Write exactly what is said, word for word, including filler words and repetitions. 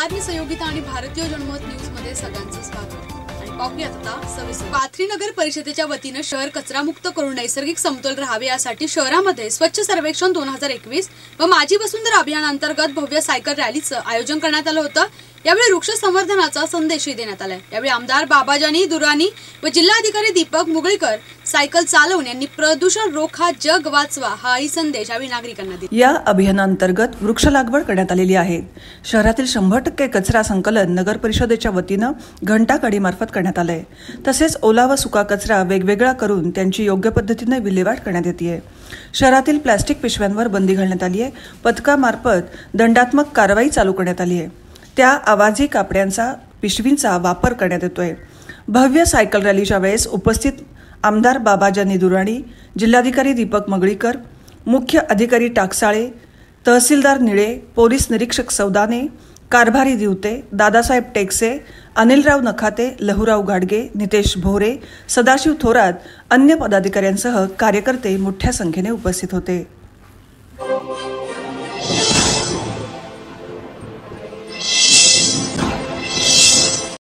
कारणी सहयोगिता आणि भारतीय जनमत न्यूज मध्ये सगळ्यांचं स्वागत. आणि पाहूयात आता सविस्तर. पाथरी नगर परिषदेच्या वतीने शहर कचरामुक्त करून नैसर्गिक समतोल राहावे यासाठी शहरामध्ये स्वच्छ सर्वेक्षण दोन हजार एकवीस व माझी वसुंधरा अभियानांतर्गत भव्य सायकल रॅलीचं आयोजन करण्यात आलं होतं. यावेळी वृक्ष संवर्धनाचा संदेशही देण्यात आलाय. यावेळी आमदार बाबाजानी दुराणी व जिल्हाधिकारी दीपक मुगळीकर सायकल चालवून यांनी प्रदूषण रोखा जग वाचवा हाही संदेश यावेळी नागरिकांना दिला. या अभियानांतर्गत वृक्ष लागवड करण्यात आलेली आहे. शहरातील शंभर टक्के कचरा संकलन नगर परिषदेच्या वतीनं घंटागाडीमार्फत करण्यात आलंय. तसेच ओला व सुका कचरा वेगवेगळा करून त्यांची योग्य पद्धतीने विल्हेवाट करण्यात येते. शहरातील प्लास्टिक पिशव्यांवर बंदी घालण्यात आली आहे. पथकामार्फत दंडात्मक कारवाई चालू करण्यात आली आहे. त्या आवाजी कापड्यांचा पिशवींचा वापर करण्यात येतोय. भव्य सायकल रॅलीच्या वेळेस उपस्थित आमदार बाबाजानी दुराणी, जिल्हाधिकारी दीपक मुगळीकर, मुख्य अधिकारी टाकसाळे, तहसीलदार निळे, पोलीस निरीक्षक सौदाने, कारभारी दिवते, दादासाहेब टेकसे, अनिलराव नखाते, लहुराव गाडगे, नितेश भोरे, सदाशिव थोरात, अन्य पदाधिकाऱ्यांसह कार्यकर्ते मोठ्या संख्येने उपस्थित होते.